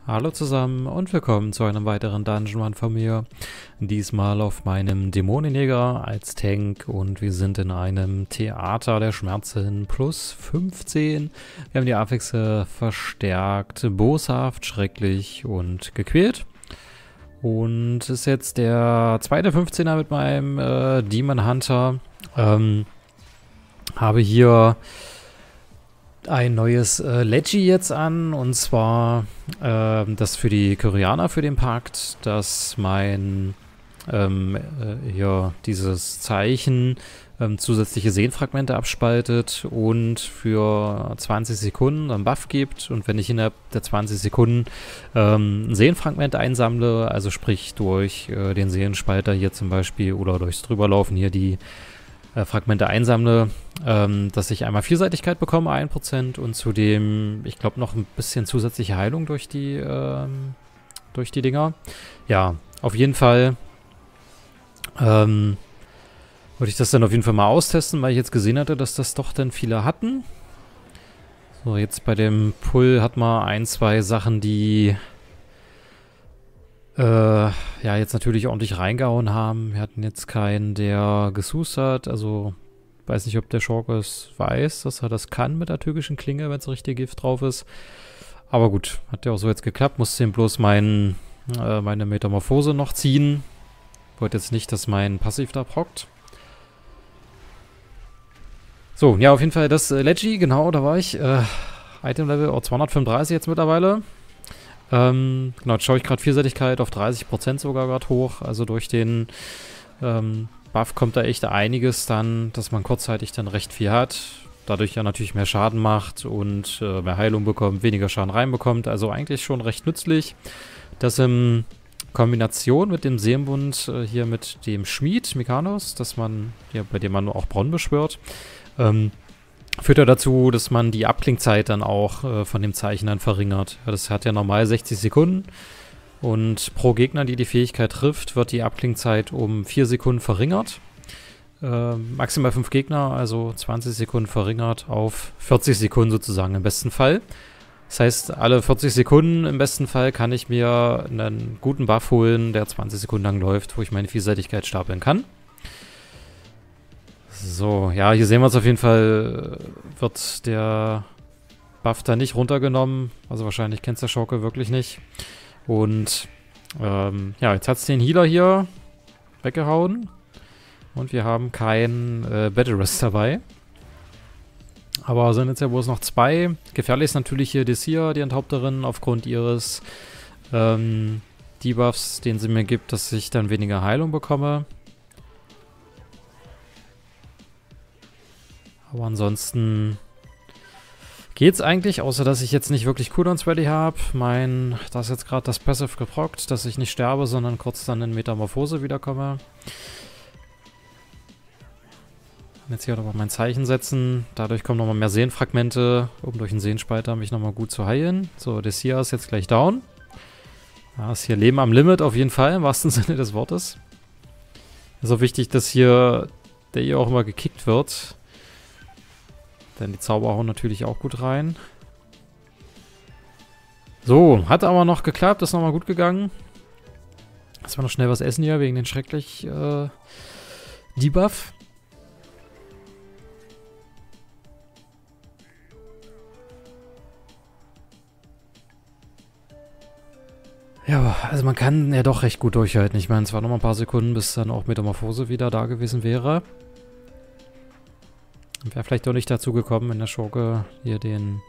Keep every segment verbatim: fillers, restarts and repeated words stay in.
Hallo zusammen und willkommen zu einem weiteren Dungeon Run von mir. Diesmal auf meinem Dämonenjäger als Tank und wir sind in einem Theater der Schmerzen plus fünfzehn. Wir haben die Affixe verstärkt, boshaft, schrecklich und gequält. Und es ist jetzt der zweite fünfzehner mit meinem äh, Demon Hunter. Ähm, habe hier ein neues äh, Leggy jetzt an, und zwar äh, das für die Kyrianer für den Pakt, dass mein ähm, äh, hier dieses Zeichen ähm, zusätzliche Seelenfragmente abspaltet und für zwanzig Sekunden einen Buff gibt, und wenn ich innerhalb der zwanzig Sekunden ähm, ein Seelenfragment einsammle, also sprich durch äh, den Seelenspalter hier zum Beispiel oder durchs Drüberlaufen hier die äh, Fragmente einsammle, ähm, dass ich einmal Vielseitigkeit bekomme, ein Prozent, und zudem, ich glaube, noch ein bisschen zusätzliche Heilung durch die, ähm, durch die Dinger. Ja, auf jeden Fall ähm, würde ich das dann auf jeden Fall mal austesten, weil ich jetzt gesehen hatte, dass das doch dann viele hatten. So, jetzt bei dem Pull hat man ein, zwei Sachen, die äh, ja jetzt natürlich ordentlich reingehauen haben. Wir hatten jetzt keinen, der gesused hat, also weiß nicht, ob der Schorkes weiß, dass er das kann mit der türkischen Klinge, wenn es richtig Gift drauf ist. Aber gut, hat ja auch so jetzt geklappt. Musste ihm bloß mein, äh, meine Metamorphose noch ziehen. Wollte jetzt nicht, dass mein Passiv da prockt. So, ja, auf jeden Fall das äh, Leggy, genau, da war ich. Äh, Item-Level oh, zweihundertfünfunddreißig jetzt mittlerweile. Ähm, genau, jetzt schaue ich gerade Vielseitigkeit auf dreißig Prozent sogar gerade hoch. Also durch den ähm, Buff kommt da echt einiges dann, dass man kurzzeitig dann recht viel hat. Dadurch ja natürlich mehr Schaden macht und äh, mehr Heilung bekommt, weniger Schaden reinbekommt. Also eigentlich schon recht nützlich. Das in Kombination mit dem Seelenbund äh, hier mit dem Schmied, Mikanos, dass man, ja, bei dem man auch Braun beschwört, ähm, führt ja dazu, dass man die Abklingzeit dann auch äh, von dem Zeichen dann verringert. Ja, das hat ja normal sechzig Sekunden. Und pro Gegner, die die Fähigkeit trifft, wird die Abklingzeit um vier Sekunden verringert. Äh, maximal fünf Gegner, also zwanzig Sekunden verringert auf vierzig Sekunden sozusagen im besten Fall. Das heißt, alle vierzig Sekunden im besten Fall kann ich mir einen guten Buff holen, der zwanzig Sekunden lang läuft, wo ich meine Vielseitigkeit stapeln kann. So, ja, hier sehen wir es auf jeden Fall, wird der Buff da nicht runtergenommen. Also wahrscheinlich kennt der Schurke wirklich nicht. Und ähm, ja, jetzt hat es den Healer hier weggehauen. Und wir haben keinen äh, Battle Rest dabei. Aber sind jetzt ja bloß noch zwei. Gefährlich ist natürlich hier Desir, die Enthaupterin, aufgrund ihres ähm, Debuffs, den sie mir gibt, dass ich dann weniger Heilung bekomme. Aber ansonsten geht's eigentlich, außer dass ich jetzt nicht wirklich Cooldowns ready habe. Mein, da ist jetzt gerade das Passive geprockt, dass ich nicht sterbe, sondern kurz dann in Metamorphose wiederkomme. Jetzt hier nochmal mein Zeichen setzen. Dadurch kommen nochmal mehr Seelenfragmente, um durch den Sehenspalter mich nochmal gut zu heilen. So, Desir ist jetzt gleich down. Da ist hier Leben am Limit auf jeden Fall, im wahrsten Sinne des Wortes. Ist auch wichtig, dass hier der hier auch immer gekickt wird. Denn die Zauber hauen natürlich auch gut rein. So, hat aber noch geklappt, ist nochmal gut gegangen. Lass mal noch schnell was essen hier, wegen den schrecklich äh, Debuff. Ja, also man kann ja doch recht gut durchhalten. Ich meine, es waren noch mal ein paar Sekunden, bis dann auch Metamorphose wieder da gewesen wäre. Wäre vielleicht auch nicht dazu gekommen, wenn der Schurke hier den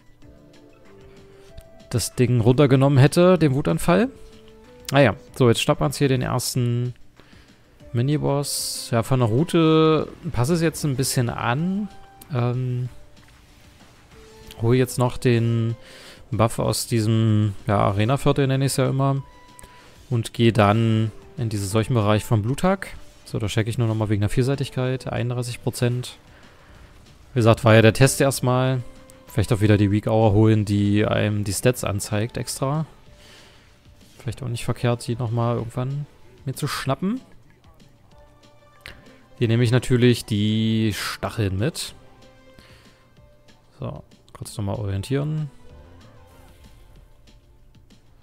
das Ding runtergenommen hätte, den Wutanfall. Naja, so, jetzt schnappen wir uns hier den ersten Miniboss. Ja, von der Route passt es jetzt ein bisschen an. Ähm, hole jetzt noch den Buff aus diesem ja, Arena-Viertel, nenne ich es ja immer. Und gehe dann in diesen solchen Bereich vom Bluttag. So, da checke ich nur nochmal wegen der Vielseitigkeit. einunddreißig Prozent. Wie gesagt, war ja der Test erstmal. Vielleicht auch wieder die Weak Hour holen, die einem die Stats anzeigt extra. Vielleicht auch nicht verkehrt, die nochmal irgendwann mir zu schnappen. Hier nehme ich natürlich die Stacheln mit. So, kurz nochmal orientieren.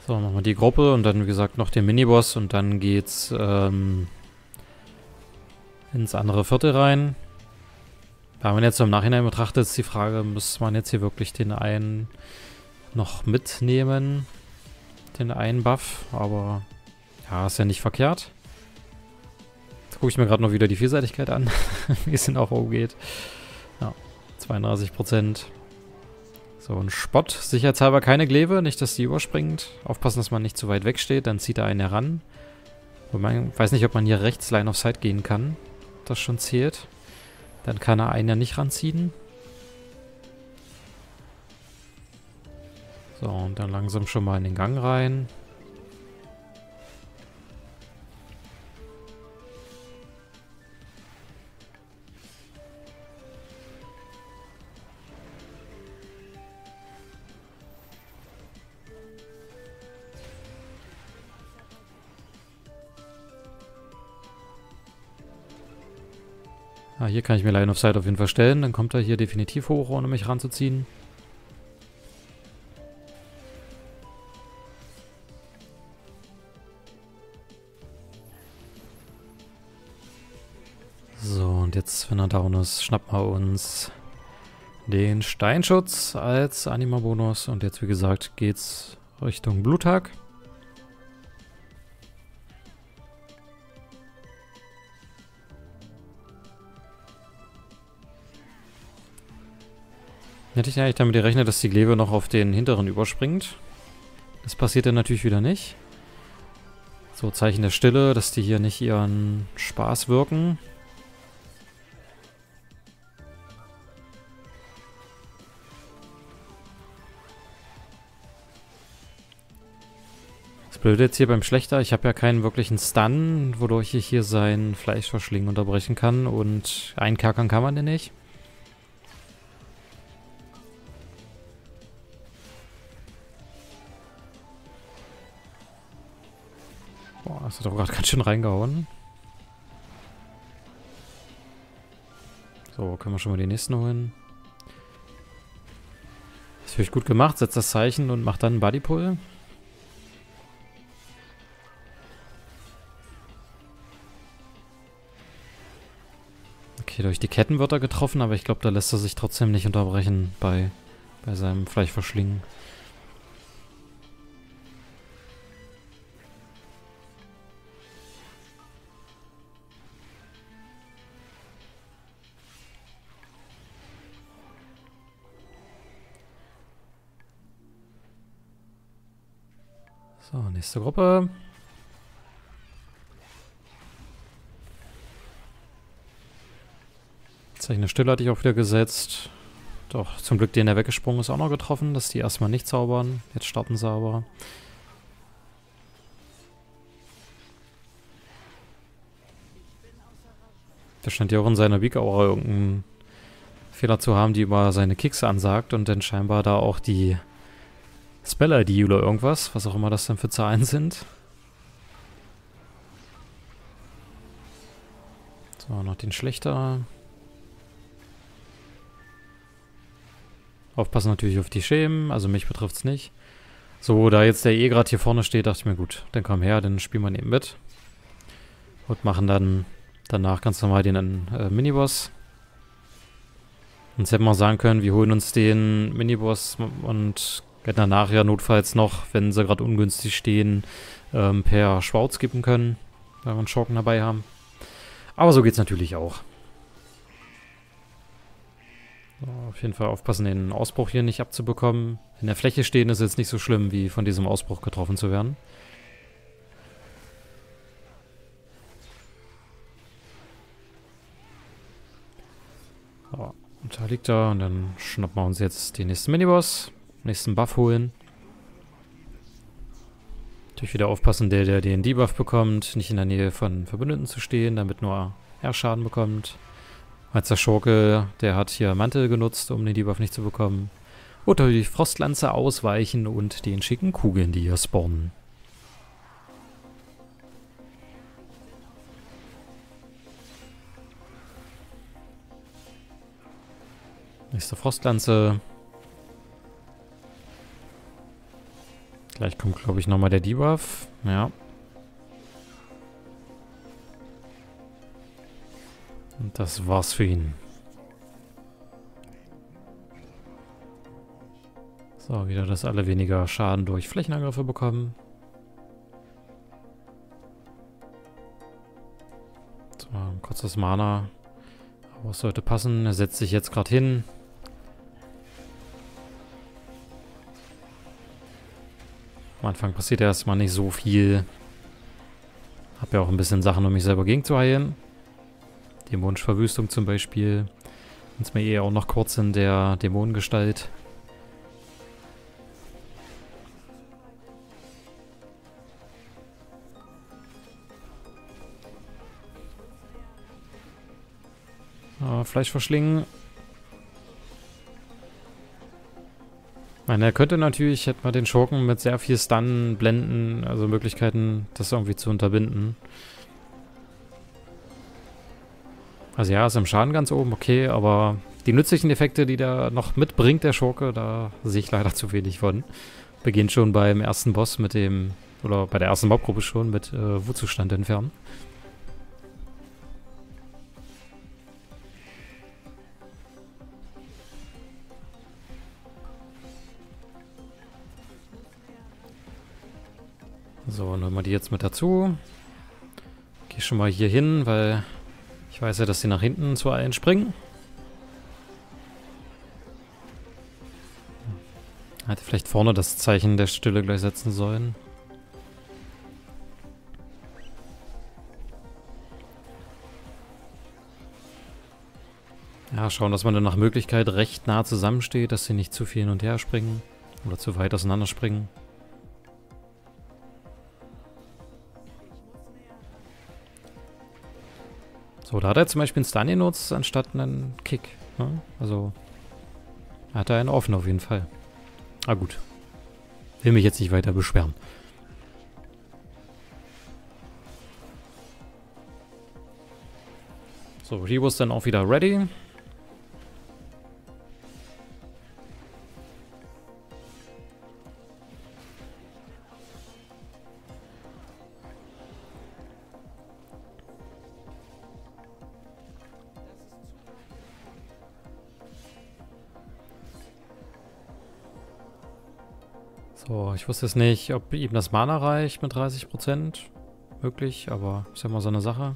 So, machen wir die Gruppe und dann, wie gesagt, noch den Miniboss und dann geht's ähm, ins andere Viertel rein. Wenn man jetzt so im Nachhinein betrachtet, ist die Frage, muss man jetzt hier wirklich den einen noch mitnehmen? Den einen Buff, aber ja, ist ja nicht verkehrt. Jetzt gucke ich mir gerade noch wieder die Vielseitigkeit an, wie es in Aufbau geht. Ja, zweiunddreißig Prozent. So, ein Spott. Sicherheitshalber keine Glaive, nicht, dass die überspringt. Aufpassen, dass man nicht zu weit weg steht, dann zieht er einen heran. Ich weiß nicht, ob man hier rechts Line of Sight gehen kann. Das schon zählt. Dann kann er einen ja nicht ranziehen. So, und dann langsam schon mal in den Gang rein. Ah, hier kann ich mir Line of Sight auf jeden Fall stellen. Dann kommt er hier definitiv hoch, ohne mich ranzuziehen. So, und jetzt, wenn er down ist, schnappen wir uns den Steinschutz als Anima-Bonus. Und jetzt, wie gesagt, geht's Richtung Bluttag. Hätte ich eigentlich damit gerechnet, dass die Glaive noch auf den hinteren überspringt. Das passiert dann natürlich wieder nicht. So, Zeichen der Stille, dass die hier nicht ihren Spaß wirken. Das Blöde jetzt hier beim Schlechter, ich habe ja keinen wirklichen Stun, wodurch ich hier sein Fleischverschlingen unterbrechen kann. Und einkerkern kann man den nicht. Boah, das hat doch gerade ganz schön reingehauen. So, können wir schon mal die nächsten holen. Das ist wirklich gut gemacht. Setzt das Zeichen und macht dann einen Bodypull. Okay, durch die Ketten wird er getroffen, aber ich glaube, da lässt er sich trotzdem nicht unterbrechen bei, bei seinem Fleischverschlingen. So, nächste Gruppe. Zeichen der Stille hatte ich auch wieder gesetzt. Doch, zum Glück den, der weggesprungen ist, auch noch getroffen, dass die erstmal nicht zaubern. Jetzt starten sie aber. Der scheint ja auch in seiner Weak-Aura irgendeinen Fehler zu haben, die über seine Kicks ansagt und dann scheinbar da auch die Spell-I D oder irgendwas, was auch immer das dann für Zahlen sind. So, noch den Schlechter. Aufpassen natürlich auf die Schemen, also mich betrifft es nicht. So, da jetzt der eh gerade hier vorne steht, dachte ich mir, gut, dann komm her, dann spielen wir eben mit. Und machen dann danach ganz normal den äh, Miniboss. Sonst hätten wir auch sagen können, wir holen uns den Miniboss und hätten danach ja notfalls noch, wenn sie gerade ungünstig stehen, ähm, per Schwarz skippen können, weil wir einen Schurken dabei haben. Aber so geht's natürlich auch. So, auf jeden Fall aufpassen, den Ausbruch hier nicht abzubekommen. In der Fläche stehen ist jetzt nicht so schlimm, wie von diesem Ausbruch getroffen zu werden. So, und da liegt er und dann schnappen wir uns jetzt den nächsten Miniboss, nächsten Buff holen. Natürlich wieder aufpassen, der, der den Debuff bekommt, nicht in der Nähe von Verbündeten zu stehen, damit nur er Schaden bekommt. Als der Schurke, der hat hier Mantel genutzt, um den Debuff nicht zu bekommen. Oder die Frostlanze ausweichen und den schicken Kugeln, die hier spawnen. Nächste Frostlanze. Gleich kommt, glaube ich, nochmal der Debuff. Ja. Und das war's für ihn. So, wieder, dass alle weniger Schaden durch Flächenangriffe bekommen. So, ein kurzes Mana. Aber es sollte passen. Er setzt sich jetzt gerade hin. Am Anfang passiert erstmal nicht so viel. Hab ja auch ein bisschen Sachen, um mich selber gegen zu heilen. Dämonenverwüstung zum Beispiel. Ist mir eher auch noch kurz in der Dämonengestalt. Ah, Fleisch verschlingen. Ich meine, er könnte natürlich, hätte man den Schurken mit sehr viel Stun, Blenden, also Möglichkeiten, das irgendwie zu unterbinden. Also ja, ist im Schaden ganz oben, okay, aber die nützlichen Effekte, die der noch mitbringt, der Schurke, da sehe ich leider zu wenig von. Beginnt schon beim ersten Boss mit dem, oder bei der ersten Mobgruppe schon mit äh, Wutzustand entfernen. So, nehmen wir die jetzt mit dazu. Geh schon mal hier hin, weil ich weiß ja, dass die nach hinten zu allen springen. Hätte vielleicht vorne das Zeichen der Stille gleich setzen sollen. Ja, schauen, dass man dann nach Möglichkeit recht nah zusammensteht, dass sie nicht zu viel hin und her springen. Oder zu weit auseinander springen. So, da hat er zum Beispiel einen Stun genutzt, anstatt einen Kick. Ne? Also, hat er einen offen auf jeden Fall. Ah gut. Will mich jetzt nicht weiter beschweren. So, Ribo ist dann auch wieder ready. So, ich wusste jetzt nicht, ob ihm das Mana reicht mit dreißig Prozent. Möglich, aber ist ja mal so eine Sache.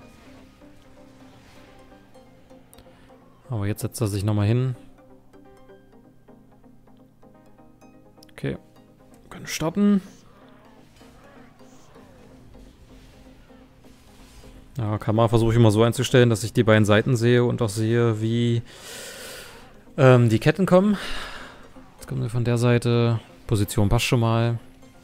Aber jetzt setzt er sich nochmal hin. Okay. Wir können starten. Ja, Kamera versuche ich immer so einzustellen, dass ich die beiden Seiten sehe und auch sehe, wie ähm, die Ketten kommen. Jetzt kommen wir von der Seite. Position passt schon mal.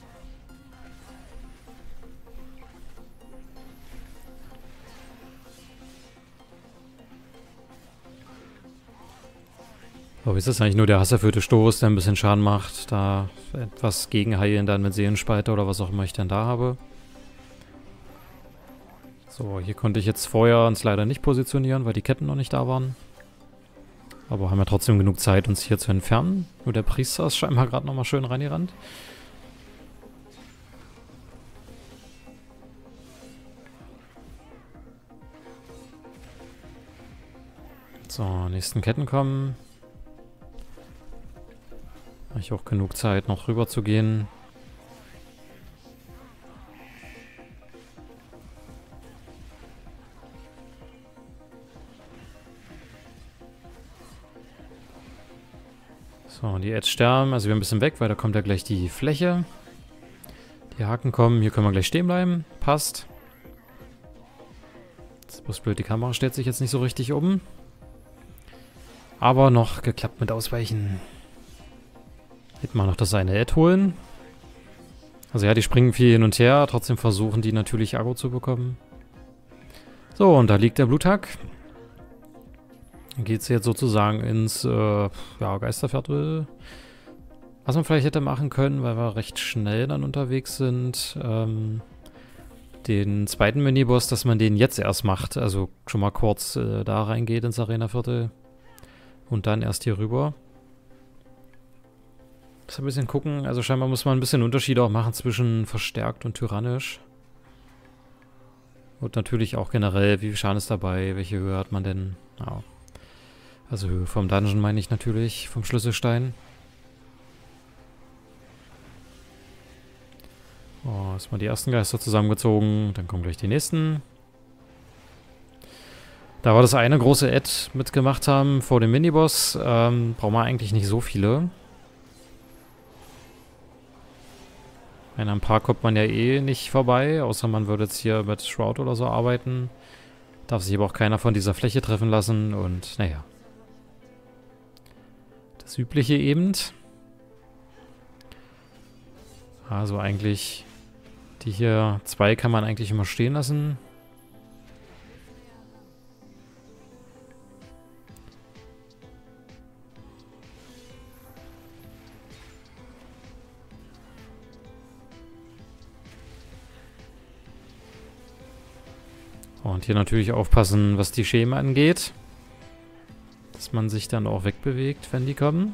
Aber ist das eigentlich nur der hasserfüllte Stoß, der ein bisschen Schaden macht? Da etwas gegenheilen dann mit Seelenspalter oder was auch immer ich denn da habe. So, hier konnte ich jetzt vorher uns leider nicht positionieren, weil die Ketten noch nicht da waren. Aber haben wir trotzdem genug Zeit, uns hier zu entfernen. Nur der Priester ist scheinbar gerade nochmal schön reingerannt. So, nächsten Ketten kommen. Habe ich auch genug Zeit, noch rüber zu gehen. So, die Edge sterben, also wir ein bisschen weg, weil da kommt ja gleich die Fläche. Die Haken kommen, hier können wir gleich stehen bleiben. Passt. Das ist bloß blöd, die Kamera stellt sich jetzt nicht so richtig um. Aber noch geklappt mit Ausweichen. Hätten wir noch das eine Ad holen. Also ja, die springen viel hin und her, trotzdem versuchen die natürlich Aggro zu bekommen. So, und da liegt der Bluthack. Dann geht es jetzt sozusagen ins äh, ja, Geisterviertel. Was man vielleicht hätte machen können, weil wir recht schnell dann unterwegs sind, ähm, den zweiten Miniboss, dass man den jetzt erst macht. Also schon mal kurz äh, da reingeht ins Arena-Viertel und dann erst hier rüber. Muss ein bisschen gucken. Also scheinbar muss man ein bisschen Unterschiede auch machen zwischen verstärkt und tyrannisch. Und natürlich auch generell, wie viel Schaden ist dabei, welche Höhe hat man denn? Ja. Also Höhe vom Dungeon meine ich natürlich, vom Schlüsselstein. Oh, erstmal die ersten Geister zusammengezogen, dann kommen gleich die nächsten. Da wir das eine große Add mitgemacht haben vor dem Miniboss, ähm, brauchen wir eigentlich nicht so viele. An ein paar kommt man ja eh nicht vorbei, außer man würde jetzt hier mit Shroud oder so arbeiten. Darf sich aber auch keiner von dieser Fläche treffen lassen und naja. Das Übliche eben. Also eigentlich, die hier zwei kann man eigentlich immer stehen lassen. Und hier natürlich aufpassen, was die Schemen angeht. Dass man sich dann auch wegbewegt, wenn die kommen.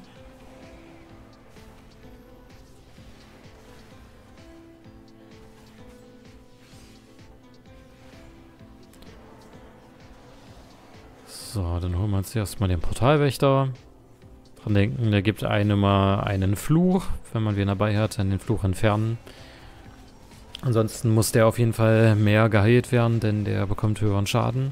So, dann holen wir uns erstmal den Portalwächter. Dran denken, der gibt einem mal einen Fluch. Wenn man wen dabei hat, dann den Fluch entfernen. Ansonsten muss der auf jeden Fall mehr geheilt werden, denn der bekommt höheren Schaden.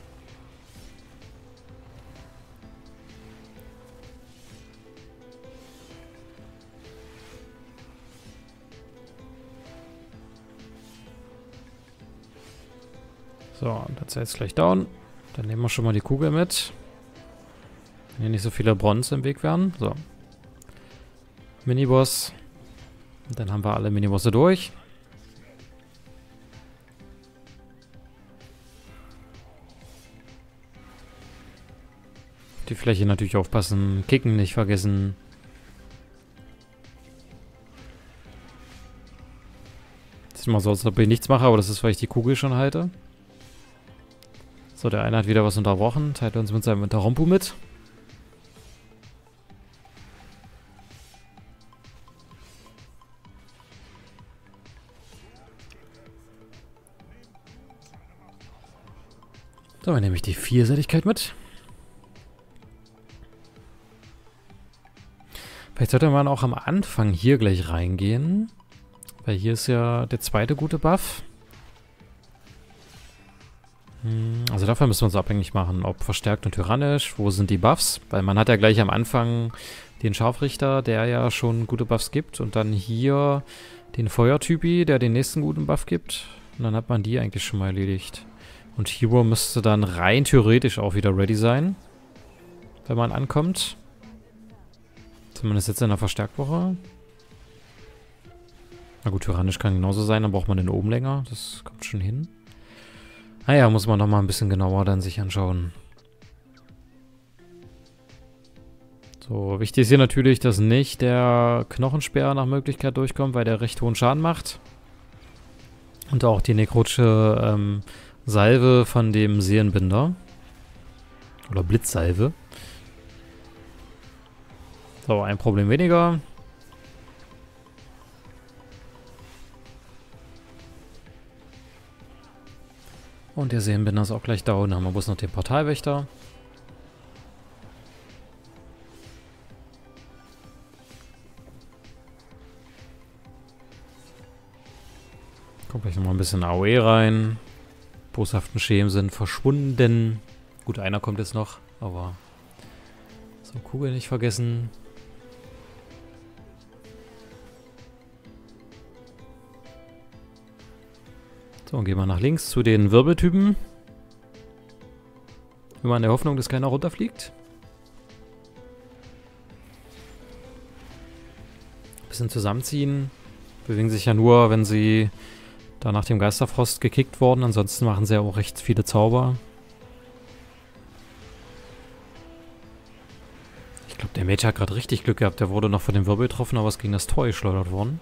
So, und das ist jetzt gleich down. Dann nehmen wir schon mal die Kugel mit. Wenn hier nicht so viele Bronze im Weg wären. So. Miniboss. Und dann haben wir alle Minibosse durch. Die Fläche natürlich aufpassen. Kicken nicht vergessen. Sieht mal so aus, als ob ich nichts mache, aber das ist, weil ich die Kugel schon halte. So, der eine hat wieder was unterbrochen. Teilt uns mit seinem Interrompu mit. So, dann nehme ich die Vierseitigkeit mit. Vielleicht sollte man auch am Anfang hier gleich reingehen. Weil hier ist ja der zweite gute Buff. Hm, also dafür müssen wir uns abhängig machen, ob verstärkt und tyrannisch. Wo sind die Buffs? Weil man hat ja gleich am Anfang den Scharfrichter, der ja schon gute Buffs gibt. Und dann hier den Feuertypi, der den nächsten guten Buff gibt. Und dann hat man die eigentlich schon mal erledigt. Und Hero müsste dann rein theoretisch auch wieder ready sein. Wenn man ankommt. Zumindest jetzt in der Verstärkwoche. Na gut, tyrannisch kann genauso sein, dann braucht man den oben länger. Das kommt schon hin. Naja, muss man nochmal ein bisschen genauer dann sich anschauen. So, wichtig ist hier natürlich, dass nicht der Knochenspeer nach Möglichkeit durchkommt, weil der recht hohen Schaden macht. Und auch die nekrotische ähm, Salve von dem Seelenbinder. Oder Blitzsalve. So, ein Problem weniger. Und der Seelenbinder ist auch gleich down. Dann haben wir bloß noch den Portalwächter. Kommt gleich nochmal ein bisschen A O E rein. Boshaften Schemen sind verschwunden. Gut, einer kommt jetzt noch, aber so, Kugel nicht vergessen. So, und gehen wir nach links zu den Wirbeltypen. Immer in der Hoffnung, dass keiner runterfliegt. Bisschen zusammenziehen. Bewegen sich ja nur, wenn sie da nach dem Geisterfrost gekickt wurden. Ansonsten machen sie ja auch recht viele Zauber. Ich glaube, der Mage hat gerade richtig Glück gehabt. Der wurde noch von dem Wirbel getroffen, aber ist gegen das Tor geschleudert worden.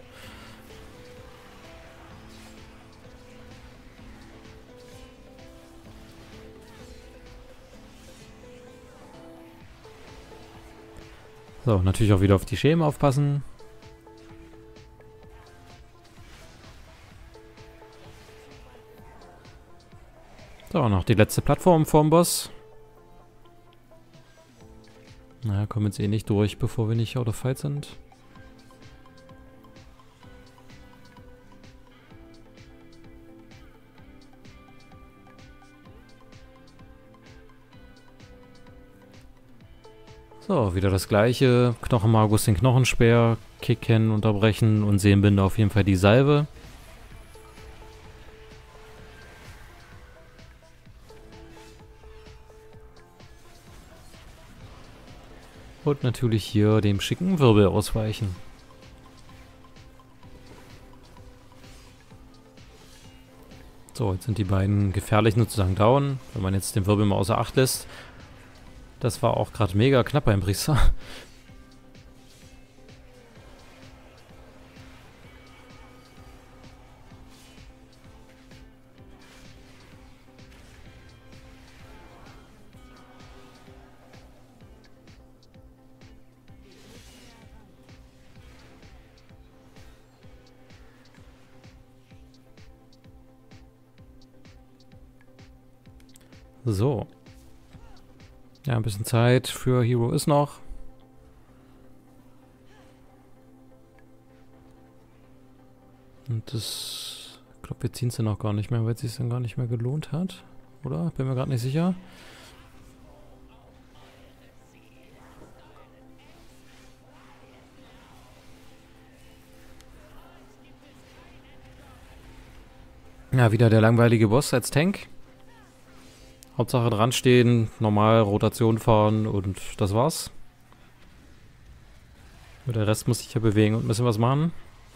So, natürlich auch wieder auf die Schemen aufpassen. So, noch die letzte Plattform vorm Boss. Naja, kommen jetzt eh nicht durch, bevor wir nicht out of fight sind. So, wieder das gleiche. Knochenmagus den Knochenspeer, kicken, unterbrechen und Seelenbinde auf jeden Fall die Salve. Und natürlich hier dem schicken Wirbel ausweichen. So, jetzt sind die beiden gefährlichen sozusagen down, wenn man jetzt den Wirbel mal außer Acht lässt. Das war auch gerade mega knapp beim Priester. So. Ja, ein bisschen Zeit für Hero ist noch. Und das... Ich glaube, wir ziehen es dann auch gar nicht mehr, weil es sich dann gar nicht mehr gelohnt hat. Oder? Bin mir gerade nicht sicher. Ja, wieder der langweilige Boss als Tank. Hauptsache dran stehen, normal Rotation fahren und das war's. Der Rest muss sich ja bewegen und ein bisschen was machen.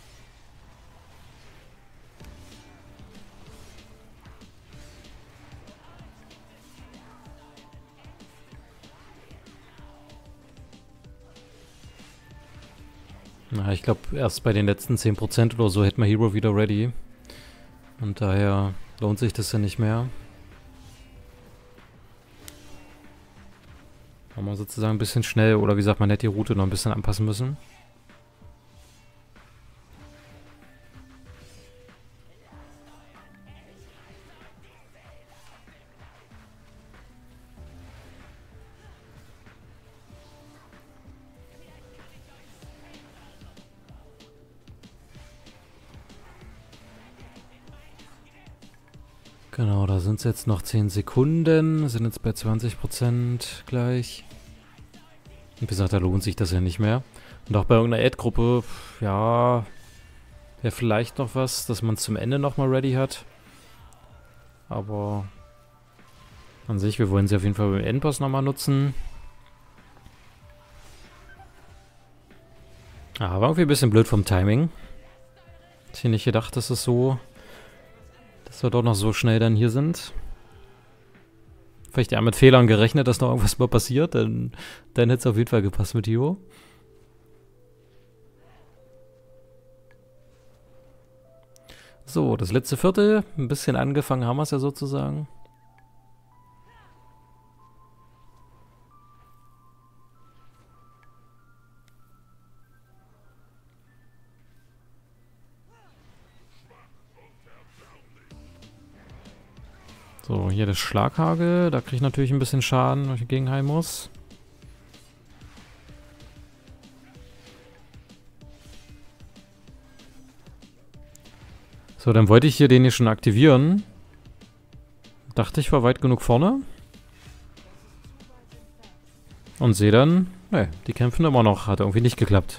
Na, ich glaube, erst bei den letzten zehn Prozent oder so hätten wir Hero wieder ready. Und daher lohnt sich das ja nicht mehr. Haben wir sozusagen ein bisschen schnell, oder wie sagt man, hätte die Route noch ein bisschen anpassen müssen. Genau, da sind es jetzt noch zehn Sekunden, sind jetzt bei zwanzig Prozent gleich. Wie gesagt, da lohnt sich das ja nicht mehr. Und auch bei irgendeiner Ad-Gruppe, ja, wäre vielleicht noch was, dass man es zum Ende nochmal ready hat. Aber an sich, wir wollen sie auf jeden Fall beim Endboss nochmal nutzen. Ah, war irgendwie ein bisschen blöd vom Timing. Hätte ich nicht gedacht, dass es so, dass wir doch noch so schnell dann hier sind. Vielleicht ja mit Fehlern gerechnet, dass noch irgendwas mal passiert, dann, dann hätte es auf jeden Fall gepasst mit Hero. So, das letzte Viertel. Ein bisschen angefangen haben wir es ja sozusagen. So, hier das Schlaghagel. Da kriege ich natürlich ein bisschen Schaden, wenn ich gegenheim muss. So, dann wollte ich hier den hier schon aktivieren. Dachte ich, war weit genug vorne. Und sehe dann, ne, die kämpfen immer noch. Hat irgendwie nicht geklappt.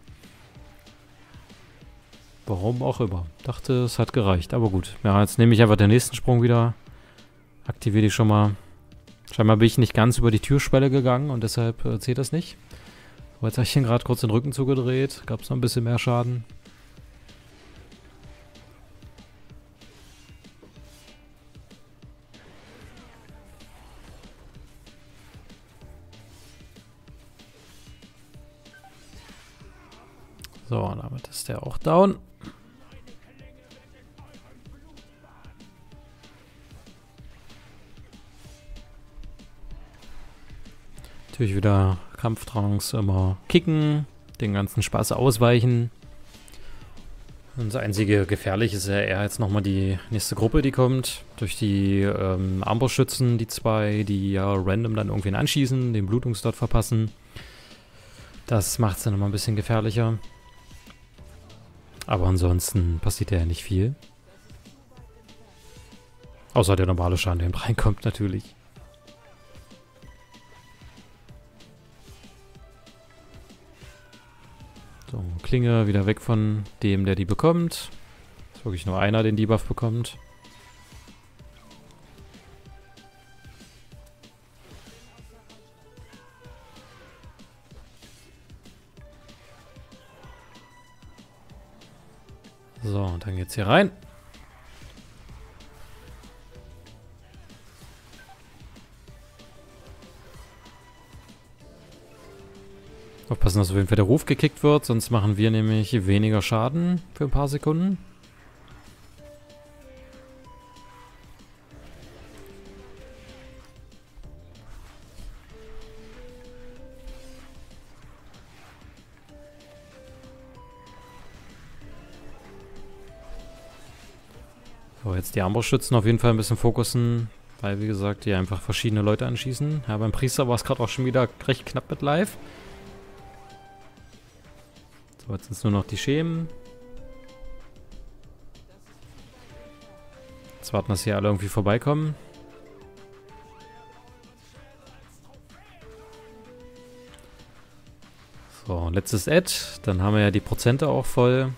Warum auch immer. Dachte, es hat gereicht, aber gut. Ja, jetzt nehme ich einfach den nächsten Sprung wieder. Aktiviere die schon mal. Scheinbar bin ich nicht ganz über die Türschwelle gegangen und deshalb äh, zählt das nicht. Aber jetzt habe ich ihn gerade kurz den Rücken zugedreht. Gab es noch ein bisschen mehr Schaden. So, damit ist der auch down. Natürlich wieder Kampftrance, immer kicken, den ganzen Spaß ausweichen. Und das einzige Gefährliche ist ja eher jetzt nochmal die nächste Gruppe, die kommt. Durch die ähm, Armbrustschützen, die zwei, die ja random dann irgendwen anschießen, den Blutungsdot verpassen. Das macht es dann nochmal ein bisschen gefährlicher. Aber ansonsten passiert ja nicht viel. Außer der normale Schaden, der reinkommt natürlich. So, Klinge wieder weg von dem, der die bekommt. Ist wirklich nur einer, den Debuff bekommt. So, und dann geht's hier rein. Aufpassen, dass auf jeden Fall der Ruf gekickt wird, sonst machen wir nämlich weniger Schaden für ein paar Sekunden. So, jetzt die Armbrustschützen auf jeden Fall ein bisschen fokussen, weil wie gesagt, die einfach verschiedene Leute anschießen. Ja, beim Priester war es gerade auch schon wieder recht knapp mit Live. So, jetzt sind es nur noch die Schemen. Jetzt warten, dass hier alle irgendwie vorbeikommen. So, letztes Add. Dann haben wir ja die Prozente auch voll.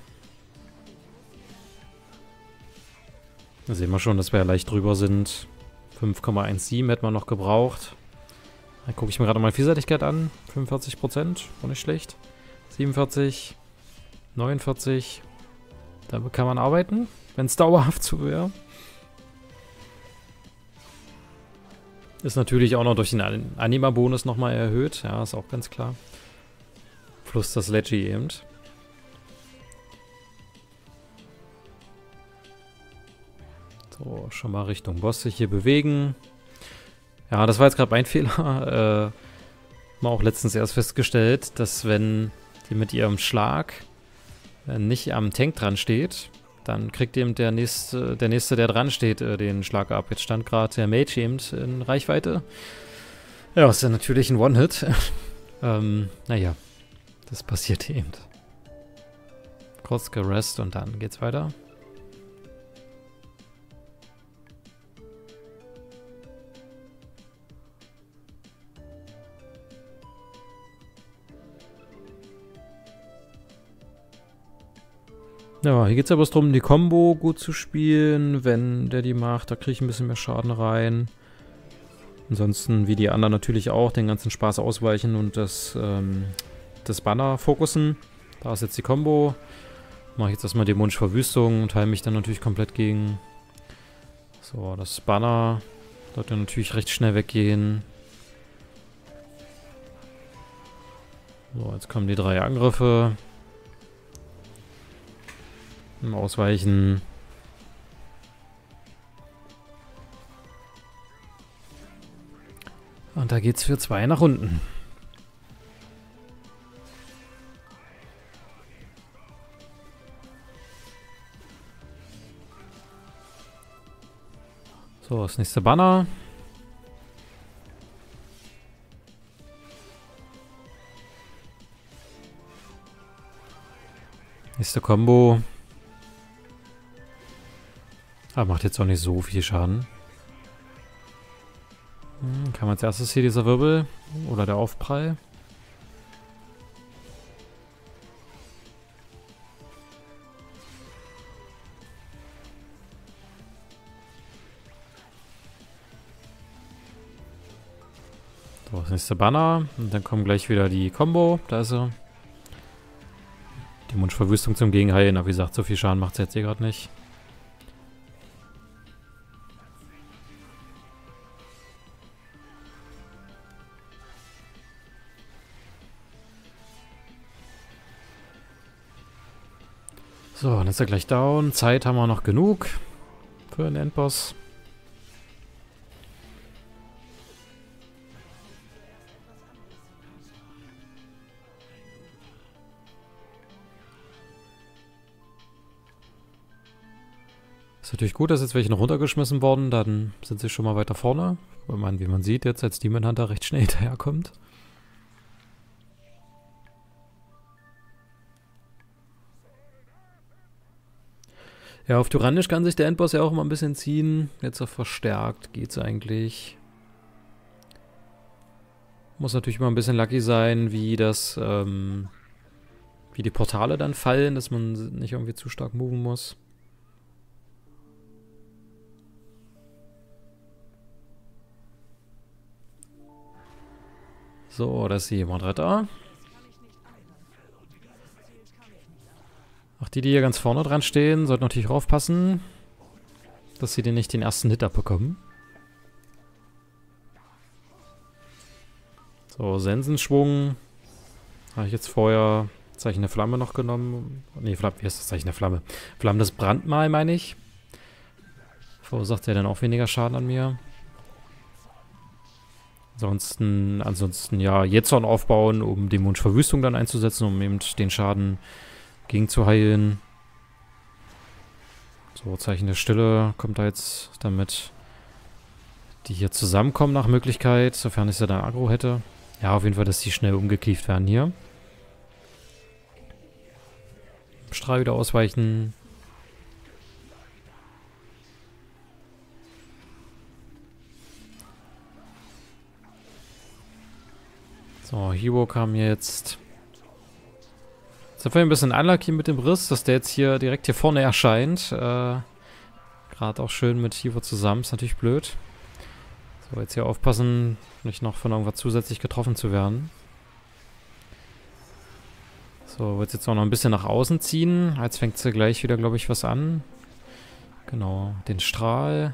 Da sehen wir schon, dass wir ja leicht drüber sind. fünf Komma siebzehn hätten wir noch gebraucht. Dann gucke ich mir gerade mal Vielseitigkeit an. fünfundvierzig Prozent, auch nicht schlecht. siebenundvierzig, neunundvierzig. Damit kann man arbeiten, wenn es dauerhaft so wäre. Ist natürlich auch noch durch den Anima-Bonus nochmal erhöht. Ja, ist auch ganz klar. Plus das Leggy eben. So, schon mal Richtung Boss sich hier bewegen. Ja, das war jetzt gerade mein Fehler. Äh, mal auch letztens erst festgestellt, dass wenn die mit ihrem Schlag äh, nicht am Tank dran steht, dann kriegt eben der nächste, der nächste, der dran steht, äh, den Schlag ab. Jetzt stand gerade der Mage eben in Reichweite. Ja, ist ja natürlich ein One-Hit. ähm, naja, das passiert eben. Kurz gerest und dann geht's weiter. Ja, hier geht es aber darum, die Combo gut zu spielen. Wenn der die macht, da kriege ich ein bisschen mehr Schaden rein. Ansonsten, wie die anderen natürlich auch, den ganzen Spaß ausweichen und das, ähm, das Banner fokussen. Da ist jetzt die Combo. Mache ich jetzt erstmal dämonische Verwüstung und heile mich dann natürlich komplett gegen. So, das Banner sollte natürlich recht schnell weggehen. So, jetzt kommen die drei Angriffe. Ausweichen. Und da geht's für zwei nach unten. So, das nächste Banner. Nächste Combo. Ah, macht jetzt auch nicht so viel Schaden. Hm, kam als erstes hier dieser Wirbel oder der Aufprall. So, das nächste Banner. Und dann kommt gleich wieder die Combo. Da ist sie. Die Mundverwüstung zum Gegenheilen. Aber wie gesagt, so viel Schaden macht sie jetzt hier gerade nicht. So, dann ist er gleich down. Zeit haben wir noch genug für den Endboss. Ist natürlich gut, dass jetzt welche noch runtergeschmissen worden, dann sind sie schon mal weiter vorne. Weil man, wie man sieht, jetzt als Demon Hunter recht schnell hinterherkommt. Ja, auf Tyrannisch kann sich der Endboss ja auch immer ein bisschen ziehen. Jetzt auf verstärkt geht's eigentlich. Muss natürlich immer ein bisschen lucky sein, wie das, ähm, wie die Portale dann fallen, dass man nicht irgendwie zu stark moven muss. So, da ist jemand Retter. Auch die, die hier ganz vorne dran stehen, sollten natürlich aufpassen, dass sie den nicht den ersten Hit abbekommen. So, Sensenschwung. Habe ich jetzt vorher Zeichen der Flamme noch genommen. Ne, wie heißt das Zeichen der Flamme? Flammendes Brandmal, meine ich. Verursacht ja dann auch weniger Schaden an mir. Ansonsten, ansonsten ja, Jezorn aufbauen, um Dämonische Verwüstung dann einzusetzen, um eben den Schaden gegen zu heilen. So, Zeichen der Stille kommt da jetzt damit, die hier zusammenkommen nach Möglichkeit, sofern ich sie dann Aggro hätte. Ja, auf jeden Fall, dass die schnell umgeklieft werden hier. Strahl wieder ausweichen. So, Hero kam jetzt. Sind wir ein bisschen unlucky mit dem Riss, dass der jetzt hier direkt hier vorne erscheint. Äh, Gerade auch schön mit Hero zusammen, ist natürlich blöd. So, jetzt hier aufpassen, nicht noch von irgendwas zusätzlich getroffen zu werden. So, wird jetzt auch noch ein bisschen nach außen ziehen. Jetzt fängt sie gleich wieder, glaube ich, was an. Genau, den Strahl.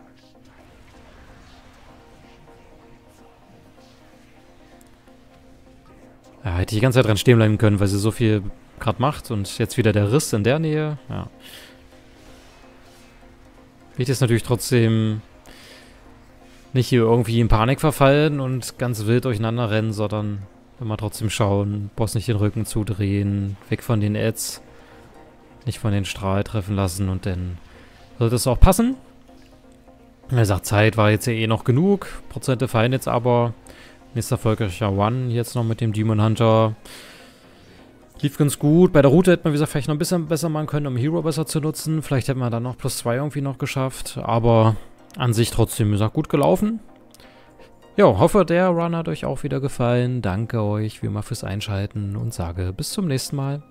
Ja, hätte ich die ganze Zeit dran stehen bleiben können, weil sie so viel gerade macht. Und jetzt wieder der Riss in der Nähe. Ja. Wichtig ist natürlich trotzdem nicht hier irgendwie in Panik verfallen und ganz wild durcheinander rennen, sondern immer trotzdem schauen, Boss nicht den Rücken zudrehen, weg von den Ads, nicht von den Strahl treffen lassen und dann wird es auch passen. Wie gesagt, Zeit war jetzt ja eh noch genug, Prozente fallen jetzt aber. Nächster erfolgreicher One jetzt noch mit dem Demon Hunter. Lief ganz gut. Bei der Route hätte man, wie gesagt, vielleicht noch ein bisschen besser machen können, um Hero besser zu nutzen. Vielleicht hätten wir dann noch plus zwei irgendwie noch geschafft. Aber an sich trotzdem, wie gesagt, gut gelaufen. Ja, hoffe, der Run hat euch auch wieder gefallen. Danke euch wie immer fürs Einschalten und sage bis zum nächsten Mal.